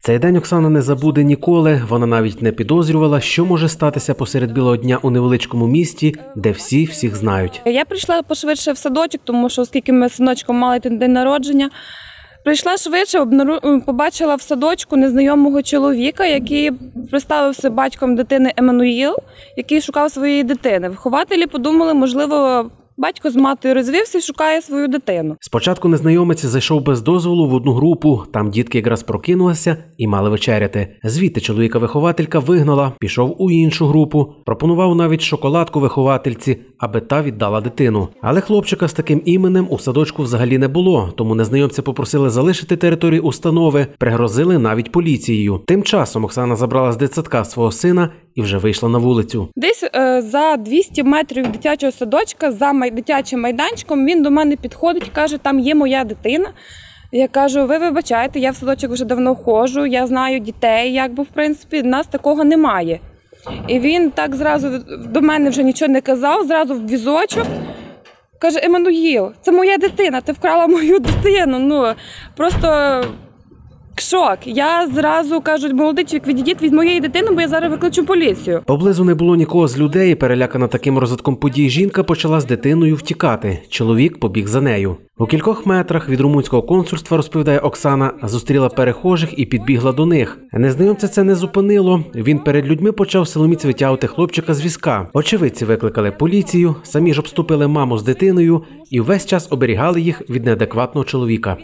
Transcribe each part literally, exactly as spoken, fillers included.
Цей день Оксана не забуде ніколи. Вона навіть не підозрювала, що може статися посеред білого дня у невеличкому місті, де всі всіх знають. Я прийшла пошвидше в садочок, тому що оскільки ми з синочком мали день народження, прийшла швидше, побачила в садочку незнайомого чоловіка, який представився батьком дитини Еммануїл, який шукав своєї дитини. Вихователі подумали, можливо, батько з матою розвівся і шукає свою дитину. Спочатку незнайомець зайшов без дозволу в одну групу, там дітки якраз прокинулися і мали вечеряти. Звідти чоловіка-вихователька вигнала, пішов у іншу групу, пропонував навіть шоколадку виховательці, аби та віддала дитину. Але хлопчика з таким іменем у садочку взагалі не було, тому незнайомця попросили залишити територію установи, пригрозили навіть поліцією. Тим часом Оксана забрала з дитсадка свого сина і вже вийшла на вулицю. Десь е, за двісті метрів дитячого садочка, за май... дитячим майданчиком, він до мене підходить, каже, там є моя дитина. Я кажу, ви вибачайте, я в садочок вже давно ходжу, я знаю дітей, якби, в принципі, в нас такого немає. І він так зразу до мене вже нічого не казав, зразу в візочок. Каже, Еммануїл, це моя дитина, ти вкрала мою дитину. Ну, просто шок. Я зразу кажу, молодий чоловік, відійдіть від моєї дитини, бо я зараз викличу поліцію. Поблизу не було нікого з людей, перелякана таким розвитком подій жінка почала з дитиною втікати. Чоловік побіг за нею. У кількох метрах від румунського консульства, розповідає Оксана, зустріла перехожих і підбігла до них. Незнайомця це не зупинило. Він перед людьми почав силоміць витягувати хлопчика з візка. Очевидці викликали поліцію, самі ж обступили маму з дитиною і весь час оберігали їх від неадекватного чоловіка.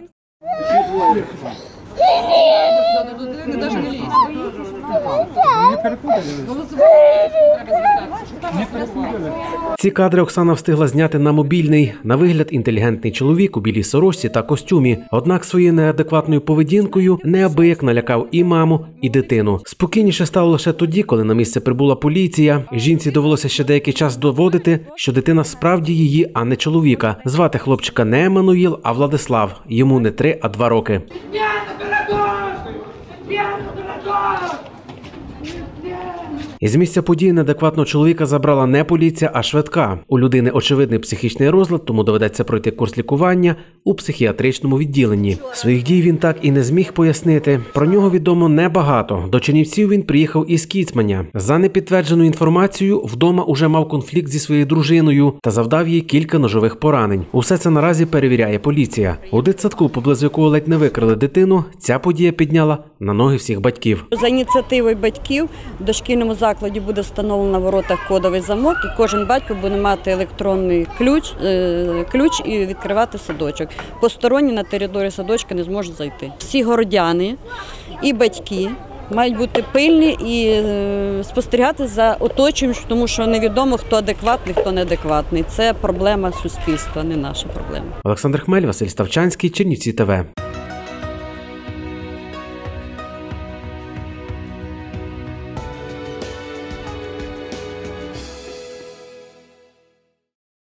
Ці кадри Оксана встигла зняти на мобільний. На вигляд інтелігентний чоловік у білій сорочці та костюмі. Однак своєю неадекватною поведінкою неабияк налякав і маму, і дитину. Спокійніше стало лише тоді, коли на місце прибула поліція. Жінці довелося ще деякий час доводити, що дитина справді її, а не чоловіка. Звати хлопчика не Еммануїл, а Владислав. Йому не три, а два роки. Із місця події неадекватного чоловіка забрала не поліція, а швидка. У людини очевидний психічний розлад, тому доведеться пройти курс лікування у психіатричному відділенні. Своїх дій він так і не зміг пояснити. Про нього відомо небагато. До Чернівців він приїхав із Кіцманя. За непідтвердженою інформацією, вдома уже мав конфлікт зі своєю дружиною та завдав їй кілька ножових поранень. Усе це наразі перевіряє поліція. У дитсадку, поблизу якого ледь не викрали дитину, ця подія підняла на ноги всіх батьків. За ініціативою батьків в дошкільному закладі буде встановлено на воротах кодовий замок, і кожен батько буде мати електронний ключ, ключ і відкривати садочок. Посторонні на територію садочка не зможуть зайти. Всі городяни і батьки мають бути пильні і спостерігати за оточуючим, тому що невідомо, хто адекватний, хто неадекватний. Це проблема суспільства, не наша проблема. Олександр Хмель, Василь Ставчанський, Чернівці ТВ.